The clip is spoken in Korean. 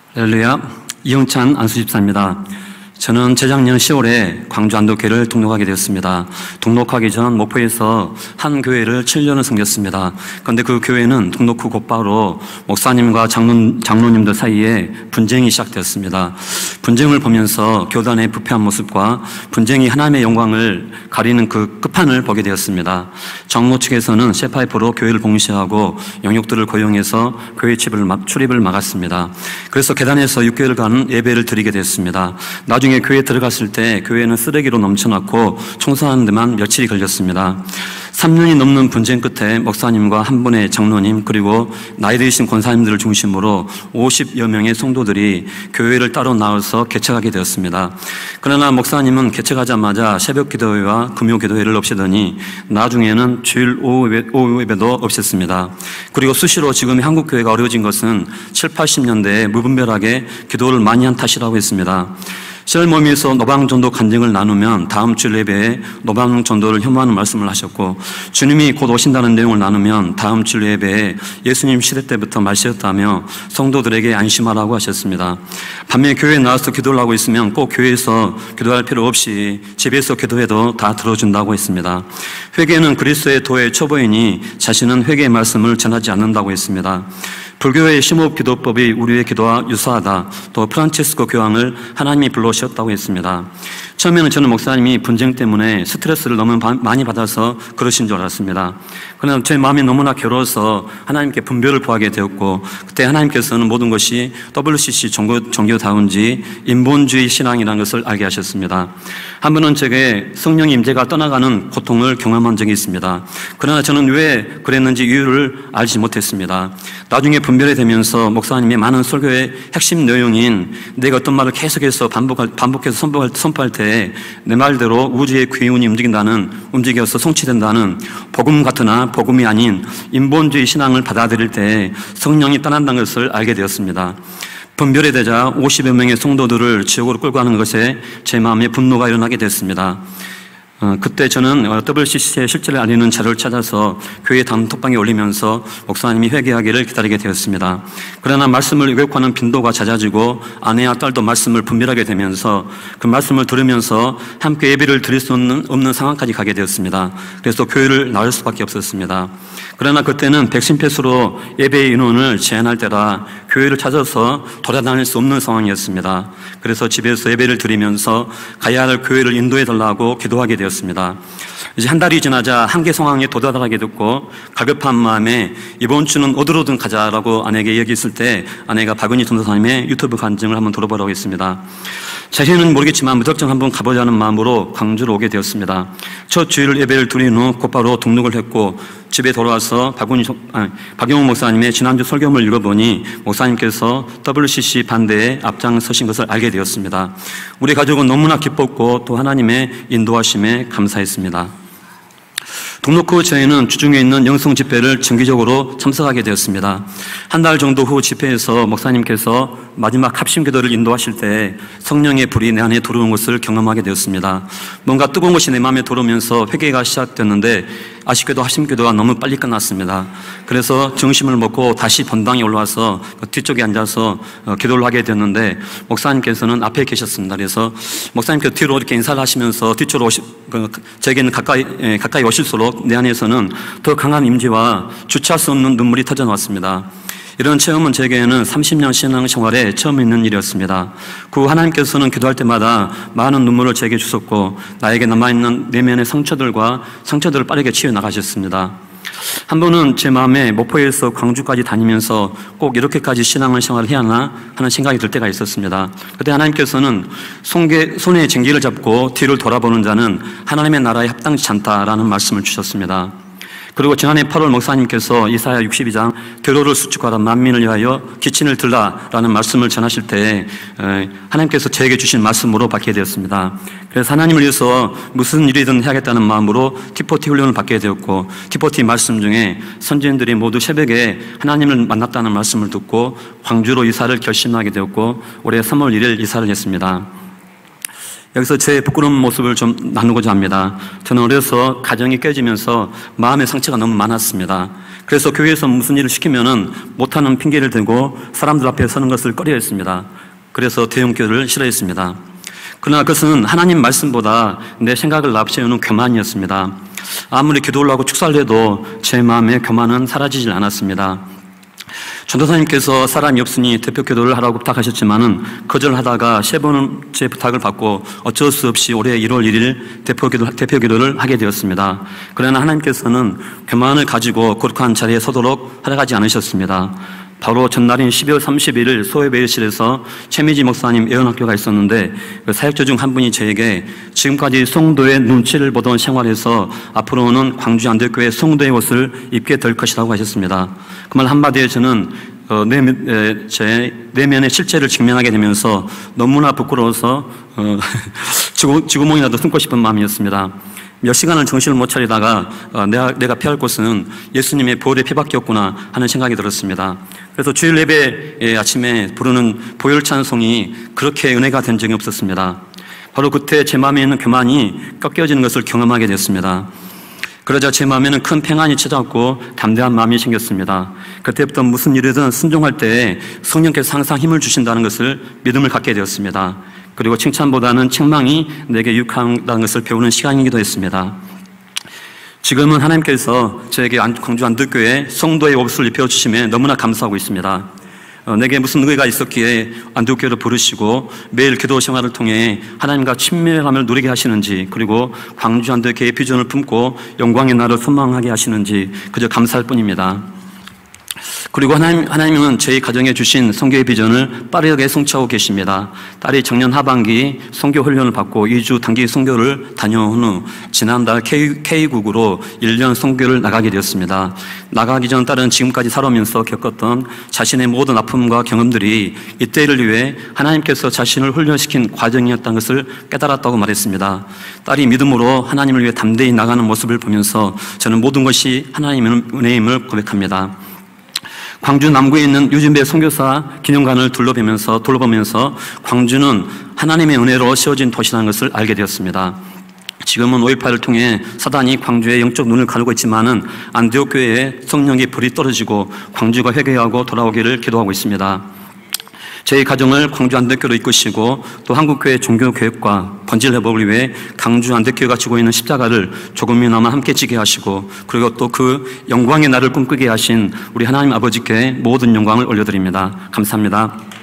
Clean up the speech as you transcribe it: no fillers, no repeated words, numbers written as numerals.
할렐루야, 이영찬 안수집사입니다. 저는 재작년 10월에 광주 안도교회를 등록하게 되었습니다. 등록하기 전 목포에서 한 교회를 7년을 섬겼습니다. 그런데 그 교회는 등록 후 곧바로 목사님과 장로님들 사이에 분쟁이 시작되었습니다. 분쟁을 보면서 교단의 부패한 모습과 분쟁이 하나님의 영광을 가리는 그 끝판을 보게 되었습니다. 장로 측에서는 쇠파이프로 교회를 봉쇄하고 영육들을 고용해서 교회 출입을 막았습니다. 그래서 계단에서 6개월간 예배를 드리게 됐습니다. 나중에 교회에 들어갔을 때 교회는 쓰레기로 넘쳐났고 청소하는 데만 며칠이 걸렸습니다. 3년이 넘는 분쟁 끝에 목사님과 한 분의 장로님 그리고 나이 드신 권사님들을 중심으로 50여 명의 성도들이 교회를 따로 나와서 개척하게 되었습니다. 그러나 목사님은 개척하자마자 새벽 기도회와 금요 기도회를 없애더니 나중에는 주일 오후 예배도 없앴습니다. 그리고 수시로 지금 한국 교회가 어려워진 것은 7, 80년대에 무분별하게 기도를 많이 한 탓이라고 했습니다. 시절모임에서 노방전도 간증을 나누면 다음 주 예배에 노방전도를 혐오하는 말씀을 하셨고, 주님이 곧 오신다는 내용을 나누면 다음 주 예배에 예수님 시대 때부터 말씀하셨다며 성도들에게 안심하라고 하셨습니다. 반면에 교회에 나와서 기도를 하고 있으면 꼭 교회에서 기도할 필요 없이 집에서 기도해도 다 들어준다고 했습니다. 회개는 그리스도의 도의 초보이니 자신은 회개의 말씀을 전하지 않는다고 했습니다. 불교의 심호흡 기도법이 우리의 기도와 유사하다. 또 프란치스코 교황을 하나님이 불러오셨다고 했습니다. 처음에는 저는 목사님이 분쟁 때문에 스트레스를 너무 많이 받아서 그러신 줄 알았습니다. 그러나 제 마음이 너무나 괴로워서 하나님께 분별을 구하게 되었고, 그때 하나님께서는 모든 것이 WCC 종교다운지 인본주의 신앙이라는 것을 알게 하셨습니다. 한 번은 제게 성령의 임재가 떠나가는 고통을 경험한 적이 있습니다. 그러나 저는 왜 그랬는지 이유를 알지 못했습니다. 나중에 분별이 되면서 목사님의 많은 설교의 핵심 내용인 내가 어떤 말을 계속해서 반복해서 선포할 때 내 말대로 우주의 기운이 움직여서 성취된다는 복음 같으나 복음이 아닌 인본주의 신앙을 받아들일 때 성령이 떠난다는 것을 알게 되었습니다. 분별이 되자 50여 명의 성도들을 지옥으로 끌고 가는 것에 제 마음에 분노가 일어나게 됐습니다. 그때 저는 WCC의 실제를 알리는 자료를 찾아서 교회 단톡방에 올리면서 목사님이 회개하기를 기다리게 되었습니다. 그러나 말씀을 왜곡하는 빈도가 잦아지고 아내와 딸도 말씀을 분별하게 되면서 그 말씀을 들으면서 함께 예배를 드릴 수 없는 상황까지 가게 되었습니다. 그래서 교회를 나올 수밖에 없었습니다. 그러나 그때는 백신패스로 예배의 인원을 제한할 때라 교회를 찾아서 돌아다닐 수 없는 상황이었습니다. 그래서 집에서 예배를 드리면서 가야 할 교회를 인도해 달라고 기도하게 되었습니다. 이제 한 달이 지나자 한계 상황에 도달하게 됐고, 갈급한 마음에 이번 주는 어디로든 가자라고 아내에게 얘기했을 때 아내가 박은희 전도사님의 유튜브 간증을 한번 들어보라고 했습니다. 자신은 모르겠지만 무작정 한번 가보자는 마음으로 광주로 오게 되었습니다. 첫 주일 예배를 드린 후 곧바로 등록을 했고, 집에 돌아와서 박영호 목사님의 지난주 설교문을 읽어보니 목사님께서 WCC 반대에 앞장서신 것을 알게 되었습니다. 우리 가족은 너무나 기뻤고 또 하나님의 인도하심에 감사했습니다. 등록 후 저희는 주중에 있는 영성 집회를 정기적으로 참석하게 되었습니다. 한 달 정도 후 집회에서 목사님께서 마지막 합심 기도를 인도하실 때 성령의 불이 내 안에 들어오는 것을 경험하게 되었습니다. 뭔가 뜨거운 것이 내 마음에 들어오면서 회개가 시작됐는데 아쉽게도 합심 기도가 너무 빨리 끝났습니다. 그래서 정심을 먹고 다시 본당에 올라와서 뒤쪽에 앉아서 기도를 하게 되었는데 목사님께서는 앞에 계셨습니다. 그래서 목사님께서 뒤로 이렇게 인사를 하시면서 뒤쪽으로 저에게는 가까이 오실수록 내 안에서는 더 강한 임재와 주체할 수 없는 눈물이 터져나왔습니다. 이런 체험은 제게는 30년 신앙생활에 처음 있는 일이었습니다. 그 하나님께서는 기도할 때마다 많은 눈물을 제게 주셨고 나에게 남아있는 내면의 상처들을 빠르게 치워나가셨습니다. 한 번은 제 마음에 목포에서 광주까지 다니면서 꼭 이렇게까지 신앙생활을 해야 하나 하는 생각이 들 때가 있었습니다. 그때 하나님께서는 손에 쟁기를 잡고 뒤를 돌아보는 자는 하나님의 나라에 합당치 않다라는 말씀을 주셨습니다. 그리고 지난해 8월 목사님께서 이사야 62장 대로를 수축하라 만민을 위하여 기친을 들라라는 말씀을 전하실 때 하나님께서 저에게 주신 말씀으로 받게 되었습니다. 그래서 하나님을 위해서 무슨 일이든 해야겠다는 마음으로 T40 훈련을 받게 되었고, T40 말씀 중에 선지자들이 모두 새벽에 하나님을 만났다는 말씀을 듣고 광주로 이사를 결심하게 되었고 올해 3월 1일 이사를 했습니다. 여기서 제 부끄러운 모습을 좀 나누고자 합니다. 저는 어려서 가정이 깨지면서 마음의 상처가 너무 많았습니다. 그래서 교회에서 무슨 일을 시키면은 못하는 핑계를 대고 사람들 앞에 서는 것을 꺼려했습니다. 그래서 대형교회를 싫어했습니다. 그러나 그것은 하나님 말씀보다 내 생각을 앞세우는 교만이었습니다. 아무리 기도를 하고 축사를 해도 제 마음의 교만은 사라지질 않았습니다. 전도사님께서 사람이 없으니 대표 기도를 하라고 부탁하셨지만은 거절하다가 3번째 부탁을 받고 어쩔 수 없이 올해 1월 1일 대표 기도를 하게 되었습니다. 그러나 하나님께서는 교만을 가지고 거룩한 자리에 서도록 허락하지 않으셨습니다. 바로 전날인 12월 31일 소회배일실에서 최미지 목사님 예언학교가 있었는데 그 사역자 중 한 분이 저에게 지금까지 성도의 눈치를 보던 생활에서 앞으로는 광주 안대교회 성도의 옷을 입게 될 것이라고 하셨습니다. 그 말 한마디에 저는 제 내면의 실체를 직면하게 되면서 너무나 부끄러워서 쥐구멍이라도 숨고 싶은 마음이었습니다. 몇 시간을 정신을 못 차리다가 내가 피할 곳은 예수님의 보혈의 피밖에 없구나 하는 생각이 들었습니다. 그래서 주일 예배 아침에 부르는 보혈 찬송이 그렇게 은혜가 된 적이 없었습니다. 바로 그때 제 마음에 있는 교만이 꺾여지는 것을 경험하게 됐습니다. 그러자 제 마음에는 큰 평안이 찾아왔고 담대한 마음이 생겼습니다. 그때부터 무슨 일이든 순종할 때 성령께서 항상 힘을 주신다는 것을 믿음을 갖게 되었습니다. 그리고 칭찬보다는 책망이 내게 유익하다는 것을 배우는 시간이기도 했습니다. 지금은 하나님께서 저에게 광주 안덕교회 성도의 옷을 입혀주심에 너무나 감사하고 있습니다. 내게 무슨 의가 있었기에 안덕교회를 부르시고 매일 기도 생활을 통해 하나님과 친밀함을 누리게 하시는지, 그리고 광주 안덕교회의 비전을 품고 영광의 날을 소망하게 하시는지 그저 감사할 뿐입니다. 그리고 하나님은 저희 가정에 주신 선교의 비전을 빠르게 성취하고 계십니다. 딸이 작년 하반기 선교 훈련을 받고 2주 단기 선교를 다녀온 후 지난달 K국으로 1년 선교를 나가게 되었습니다. 나가기 전 딸은 지금까지 살아오면서 겪었던 자신의 모든 아픔과 경험들이 이때를 위해 하나님께서 자신을 훈련시킨 과정이었다는 것을 깨달았다고 말했습니다. 딸이 믿음으로 하나님을 위해 담대히 나가는 모습을 보면서 저는 모든 것이 하나님의 은혜임을 고백합니다. 광주 남구에 있는 유진배 선교사 기념관을 둘러보면서 광주는 하나님의 은혜로 세워진 도시라는 것을 알게 되었습니다. 지금은 5.18을 통해 사단이 광주의 영적 눈을 가르고 있지만은 안디옥 교회에 성령의 불이 떨어지고 광주가 회개하고 돌아오기를 기도하고 있습니다. 저희 가정을 광주 안덕교로 이끄시고 또 한국교회 종교개혁과 번질 회복을 위해 광주 안덕교회가 지고 있는 십자가를 조금이나마 함께 지게 하시고, 그리고 또 그 영광의 날을 꿈꾸게 하신 우리 하나님 아버지께 모든 영광을 올려드립니다. 감사합니다.